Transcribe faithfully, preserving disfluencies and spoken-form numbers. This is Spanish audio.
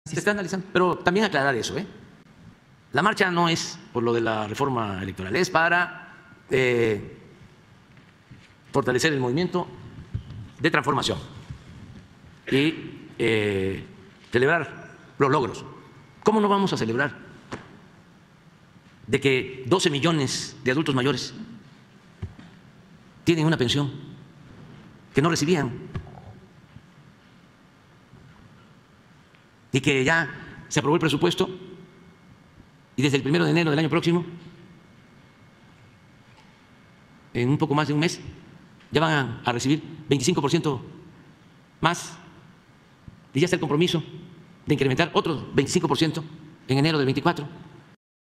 Se está analizando, pero también aclarar eso, ¿eh? La marcha no es por lo de la reforma electoral, es para eh, fortalecer el movimiento de transformación y eh, celebrar los logros. ¿Cómo no vamos a celebrar de que doce millones de adultos mayores tienen una pensión que no recibían y que ya se aprobó el presupuesto y desde el primero de enero del año próximo, en un poco más de un mes, ya van a recibir veinticinco por ciento más y ya está el compromiso de incrementar otro veinticinco por ciento en enero del veinticuatro?